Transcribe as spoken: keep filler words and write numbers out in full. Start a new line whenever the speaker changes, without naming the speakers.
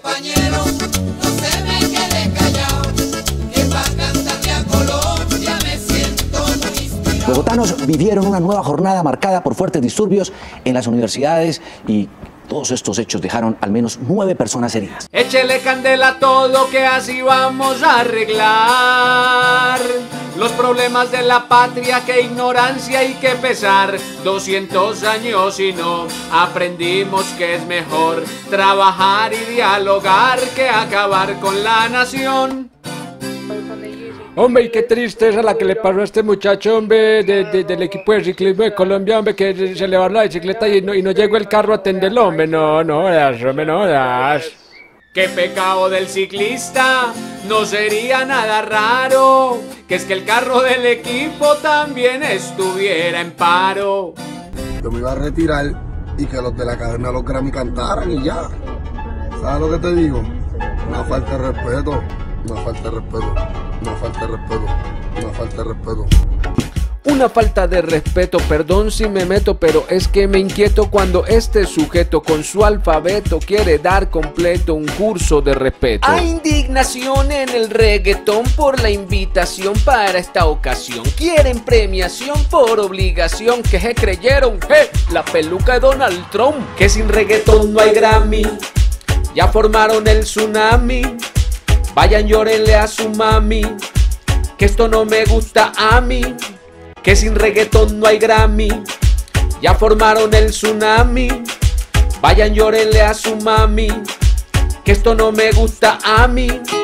compañero, no se me quede callado, que para cantarle a Colombia me siento muy inspirado.
Bogotanos vivieron una nueva jornada marcada por fuertes disturbios en las universidades y todos estos hechos dejaron al menos nueve personas heridas.
Échele candela a todo que así vamos a arreglar los problemas de la patria, qué ignorancia y qué pesar. Doscientos años y no aprendimos que es mejor trabajar y dialogar que acabar con la nación.
Hombre, y qué tristeza la que le pasó a este muchacho, hombre, de, de, del equipo de ciclismo de Colombia, hombre, que se le va la bicicleta y no, y no llegó el carro a atenderlo, hombre, no, no das, hombre, no das.
Qué pecado del ciclista, no sería nada raro que es que el carro del equipo también estuviera en paro.
Yo me iba a retirar y que los de la academia los Grammy cantaran y ya. ¿Sabes lo que te digo? Una falta de respeto, una falta de respeto, una falta de respeto, una falta de respeto.
Una falta de respeto, perdón si me meto, pero es que me inquieto cuando este sujeto con su alfabeto quiere dar completo un curso de respeto.
Hay indignación en el reggaetón por la invitación para esta ocasión. Quieren premiación por obligación, que se creyeron, eh, la peluca de Donald Trump. Que sin reggaetón no hay Grammy, ya formaron el tsunami. Vayan llórenle a su mami, que esto no me gusta a mí. Que sin reggaetón no hay Grammy, ya formaron el tsunami. Vayan llórenle a su mami, que esto no me gusta a mí.